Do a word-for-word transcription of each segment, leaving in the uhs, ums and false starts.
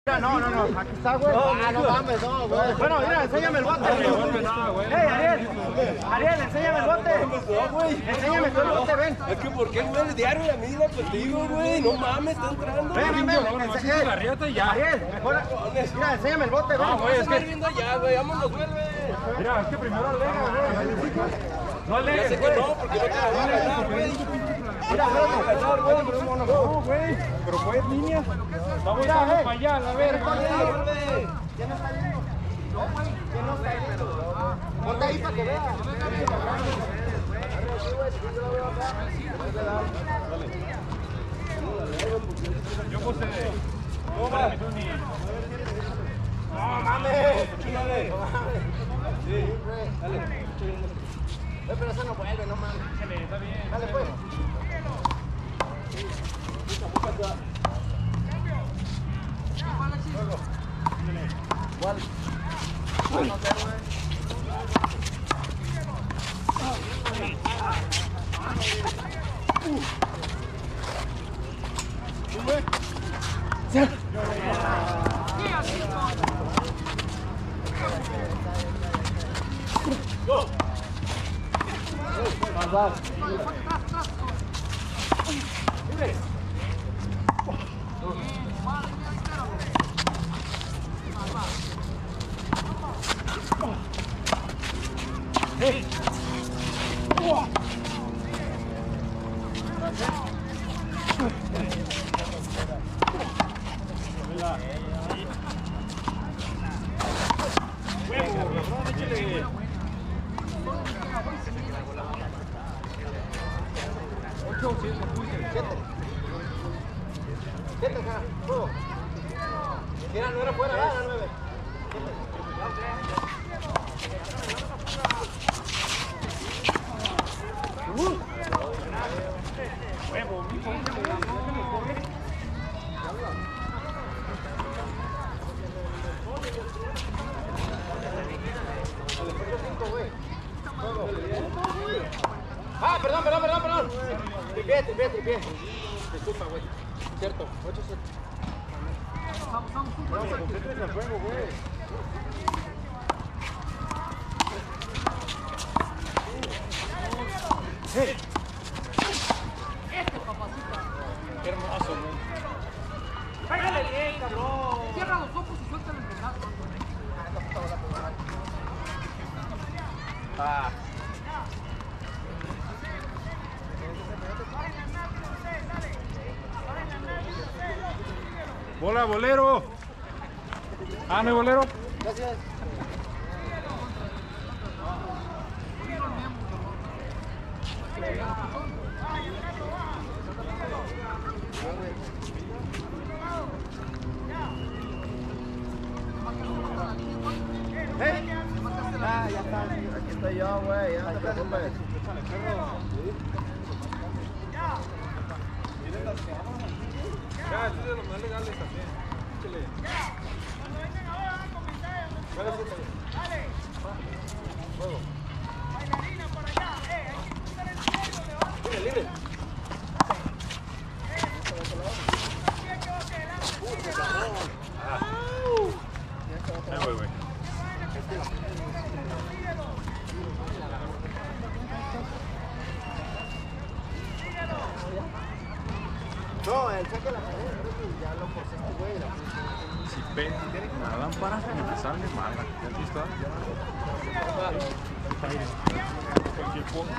No, no, no, aquí está, güey. No, ah, no mames, no, güey. Bueno, mira, enséñame el bote. Hey, Ariel, Ariel, enséñame el bote. No, güey. Enséñame tú el bote, ven. Es que ¿por qué, güey? Diario la misma contigo, güey. No mames, está entrando. Ven, ven, ven. Enséñame la riata y ya. Ariel, mejor. Mira, enséñame el bote, ven. No, güey, es que viendo allá, güey. Vámonos, vuelve. Mira, es que primero alega, güey. No Ya sé alegues, que güey. no, porque no te vas a ganar, güey. Mira, espérate. güey, pero no, No, güey. Pero fue en línea. Vamos a ir para allá, a ver. ¿Quién no está viendo? ¿Quién no está viendo? Ponte ahí para que veas. Yo puse de... No mames. No mames. Dale. Sí, dale. Eh, pero eso no vuelve, no mames. Está bien. Dale, pues. ¿Cuál? No sé, güey. Sí. Vas, vas. Hey. Siete, cara. Juego. Mira, no era fuera, era nueve. Huevo, mijo. Ah, perdón, perdón, perdón, perdón. Tripié, tripié, tripié. Disculpa, güey. Cierto, ocho siete. Vamos, vamos, vamos. Completen el juego, güey. Hey. Este papacito. Qué hermoso, güey. Pégale bien, cabrón. Cierra los ojos y suelta el empezado. Ah. Bola, bolero. Ah, no hay bolero. Gracias. ¿Eh? Ah, ya está. Aquí estoy yo, güey. Ya no te preocupes. Ya, este es de los más legales también. Échale. Cuando vengan ahora a comentar. Dale. Juego. Bailarina por allá. Eh, hay que estar en serio, le va. Libre, libre. Ahí voy, güey. No, el saque de la pared, ya lo forzaste, güey. Si pega la lámpara, me sale mala. ¿Ya has visto? Cualquier cosa.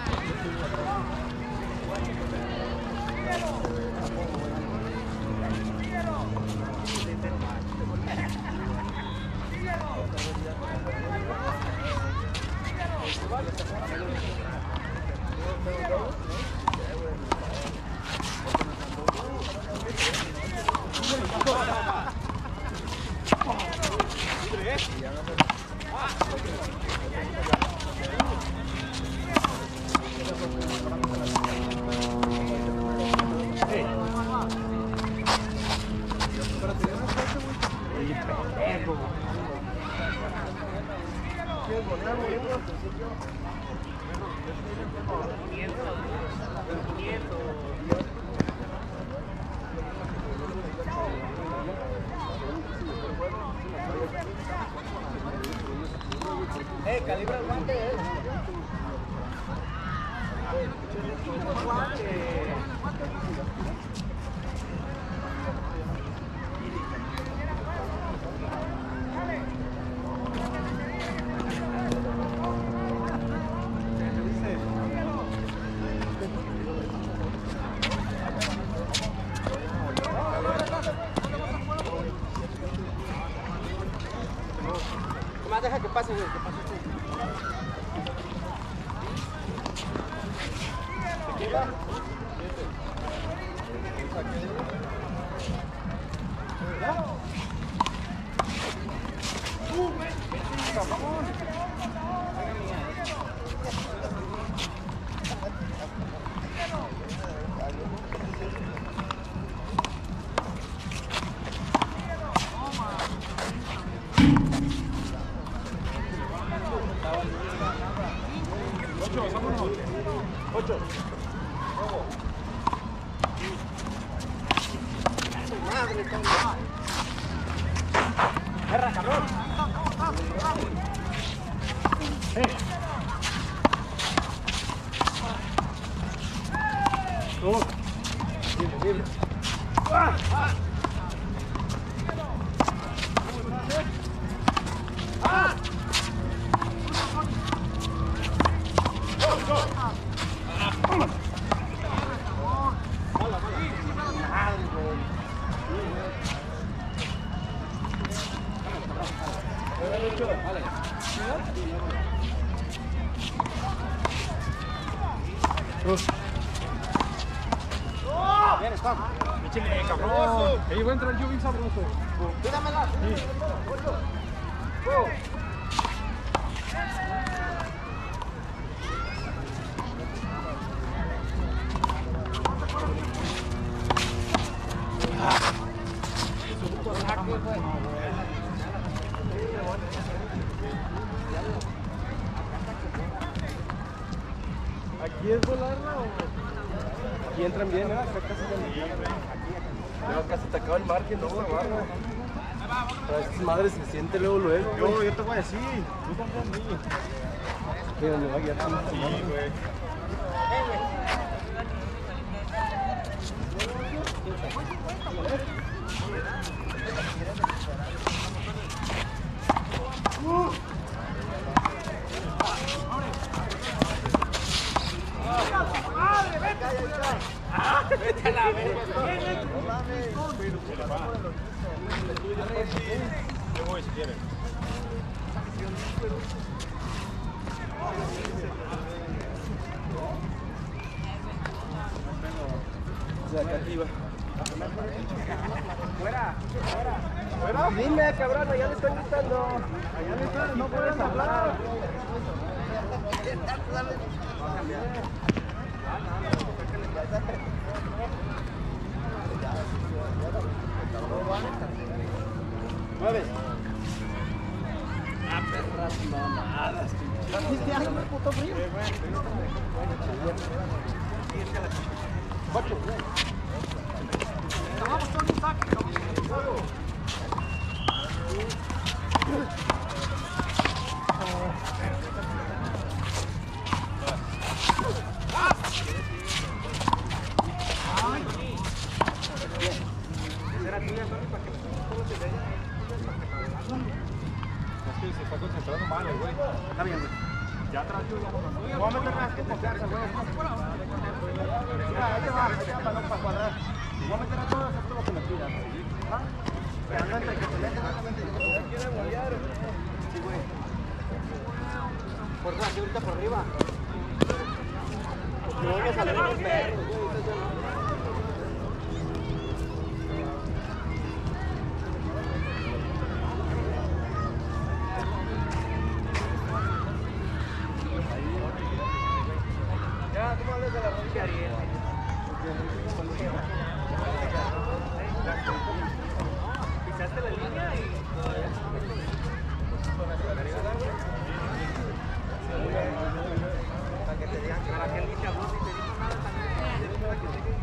¿Quieres volar, güey? Eh, calibra el guante, eh. Más deja que pase, güey, que pase tú. ¿Tequila? ¡Uh, güey! ¡Vamos! Ocho. Madre, cabrón. Perra, cabrón. Eh. Oh. Libre, libre. Ah, ah. Ah. Go, go. Bien, está. Échale, cabrón. Ahí va a entrar yo bien sabroso. Cuídamela. Sí. Go. ¿Aquí es volarla o...? Aquí entran bien, ¿eh? Acá casi ya casi te acaba el margen, no, agarro. Pero estas madres se siente luego, luego. Yo, yo te voy a decir. Tú confías en mí. Mira, me va a guiar con esta Sí, madre. güey. Vete a la verga. Yo voy si quieres. O sea, acá arriba. Fuera, fuera. Fuera. Dime, cabrón, allá le están gritando. Allá le están, no puedes hablar. Mueves. Ah, perras mamadas. ¿Trajiste algo, puto frío? Cuatro. Vamos con un saque. Es que se está concentrando mal el güey. Está bien, güey. Ya atrás yo ya no. Voy a meter más que confianza, güey. Mira, ahí te va, ahí te va para no para cuadrar. Voy a meter a todos, esto lo que me pidas. ¿Va? Pero no entre que se meten, no se meten. No quiere bolear. Sí, güey. Por eso aquí ahorita por arriba. No voy a salir los perros, güey. Ya, ¿cómo hablas de la rodilla, Ariel? Pisaste la línea y todavía para que te digan que para que él ni te abuse y te diga nada también.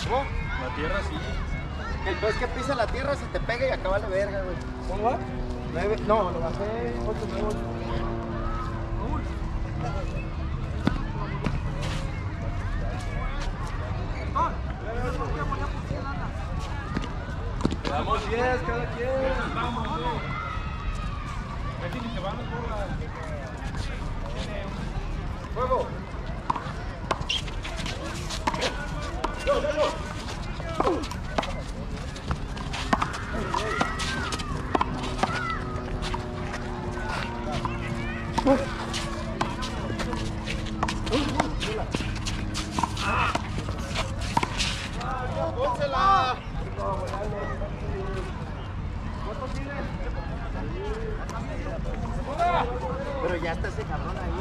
¿Cómo? La tierra sí. El pez que pisa la tierra se te pega y acaba la verga, güey. ¿Cómo va? Nueve, no, lo bajé ocho, nueve, ocho. Le damos diez cada quien. ¡Fuego! ¡Pónsela! Pero ya está ese cabrón ahí.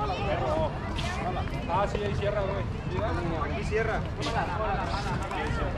Ah, sí, ahí cierra, güey. Aquí cierra.